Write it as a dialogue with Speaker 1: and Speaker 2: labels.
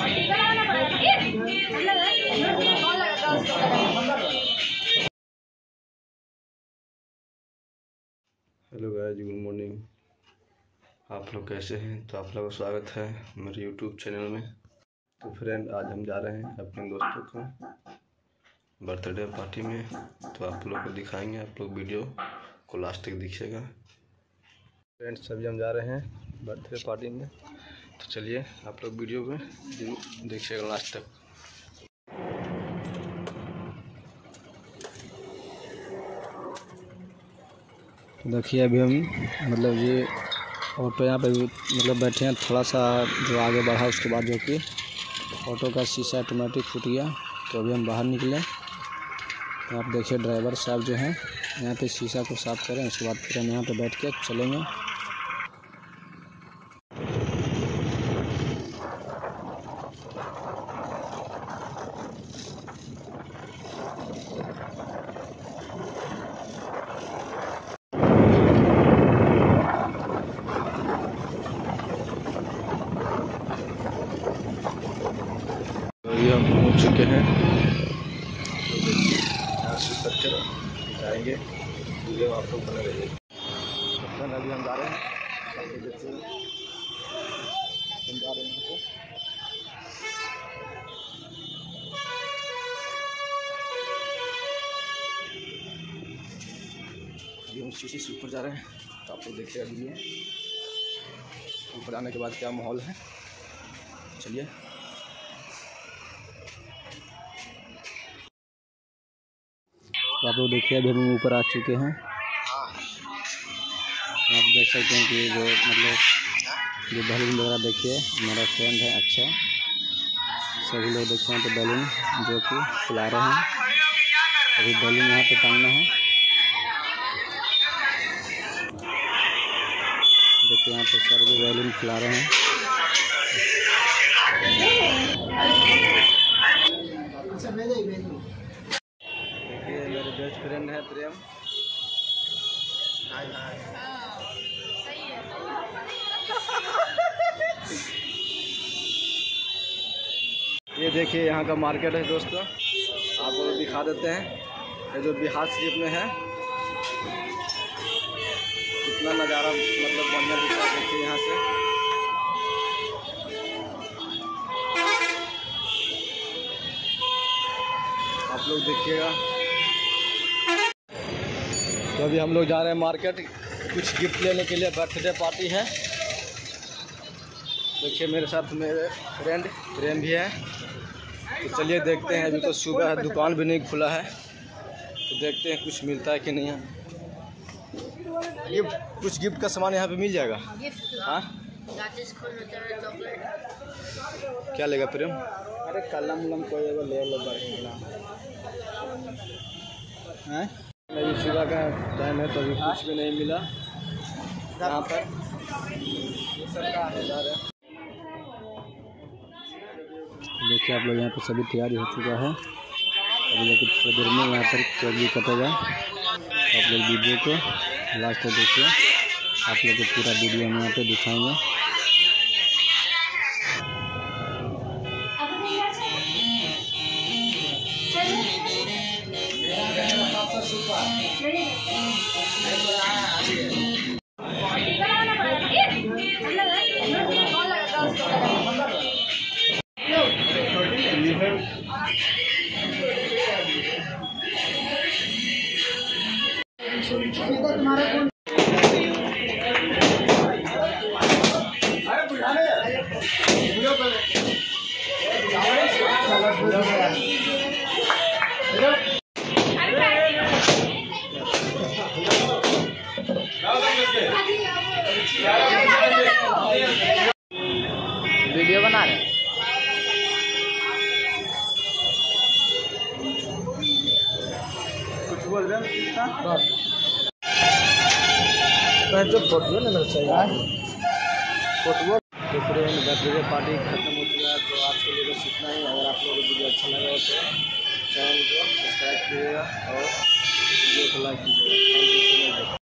Speaker 1: Hello guys, good morning. आप लोग कैसे हैं? तो आप लोगों का स्वागत है मेरे यूट्यूब चैनल में। तो फ्रेंड, आज हम जा रहे हैं अपने दोस्तों को बर्थडे पार्टी में। तो आप लोग को दिखाएंगे, आप लोग वीडियो को लास्ट तक देखिएगा। फ्रेंड्स, सभी हम जा रहे हैं बर्थडे पार्टी में, तो चलिए आप लोग वीडियो में देखिएगा लास्ट तक। देखिए अभी हम ये ऑटो यहाँ पे मतलब बैठे हैं। थोड़ा सा जो आगे बढ़ा उसके बाद जो कि ऑटो का शीशा ऑटोमेटिक फूट गया। तो अभी हम बाहर निकले। तो आप देखिए ड्राइवर साहब जो हैं यहाँ पे शीशा को साफ़ करें, उसके बाद फिर हम यहाँ पे बैठ के चलेंगे। ये हम पहुँच चुके हैं, यहाँ से उतर जाएंगे। वीडियो आप लोग बने रहिए। अभी हम जा रहे हैं, हम जा रहे हैं। अभी हम शीशे से ऊपर जा रहे हैं, तो आप लोग देखिएगा वीडियो। ऊपर आने के बाद क्या माहौल है, चलिए। तो आप लोग देखिए अभी हम ऊपर आ चुके हैं। आप देख सकते हैं कि जो जो बैलून वगैरह देखिए, हमारा फ्रेंड है अक्षय। सभी लोग देखते हैं तो बैलून जो कि फुला रहे हैं। अभी बैलून यहाँ पे टांगना है। देखिए यहाँ पे सर भी बैलून फुला रहे हैं। देखिए मेरे बेस्ट फ्रेंड है प्रेम। ये देखिए यहाँ का मार्केट है दोस्तों, आपको दिखा देते हैं। ये जो बिहार शरीफ में है, कितना नज़ारा बढ़िया दिखा है। देखिए यहाँ से आप लोग देखिएगा। तो अभी हम लोग जा रहे हैं मार्केट, कुछ गिफ्ट लेने के लिए। बर्थडे पार्टी है। देखिए मेरे साथ मेरे फ्रेंड प्रेम भी है। तो चलिए देखते हैं। अभी तो सुबह है, दुकान भी नहीं खुला है, तो देखते हैं कुछ मिलता है कि नहीं है। ये कुछ गिफ्ट का सामान यहाँ पे मिल जाएगा। हाँ, क्या लेगा प्रेम? अरे कलम उलम कोई ले लो हैं। अभी सुबह का टाइम है, तो अभी कुछ भी नहीं मिला यहाँ पर। देखिए आप लोग यहाँ पर सभी तैयारी हो चुका है। अभी लेकिन थोड़ी देर में यहाँ पर केक भी कटेगा। आप लोग वीडियो को लास्ट तक देखिए, आप लोग को पूरा वीडियो हम यहाँ पे दिखाएंगे। वीडियो बना रहे हैं। कुछ बोल रहे हैं जो फोटो नहीं चाहिए फोटो। तो फ्रेंड बर्थडे पार्टी खत्म हो चुका है। तो आज के लिए बस इतना ही। अगर आप लोगों को वीडियो अच्छा लगा हो तो चैनल को सब्सक्राइब कीजिएगा और वीडियो को लाइक कीजिएगा। Thank you so much.